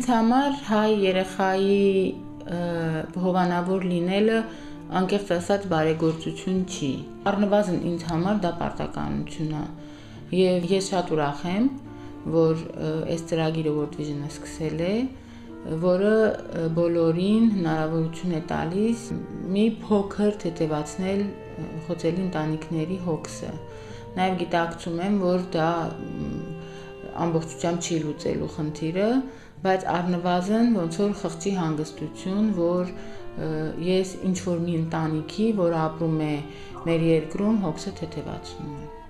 Ինձ համար հայ երեխայի հովանավոր լինելը անկեղծ ասած բարեգործություն չի։ Առնվազն ինձ համար դա պարտականություն է։ Եվ ես շատ ուրախ եմ, որ այս ծրագիրը World Vision-ը սկսել է, որը բոլորին հնարավորություն է տալիս մի փոքր թեթևացնել խոցելի ընտանիքների հոգսը։ Նաև գիտակցում եմ, որ դա ամբողջությամբ չի լուծելու խնդիրը, բայց առնվազն ոնց որ խղճի հանգստություն, որ ես ինչ-որ մի ընտանիքի, որ ապրում է մեր երկրում, հոգսը թեթևացնում եմ։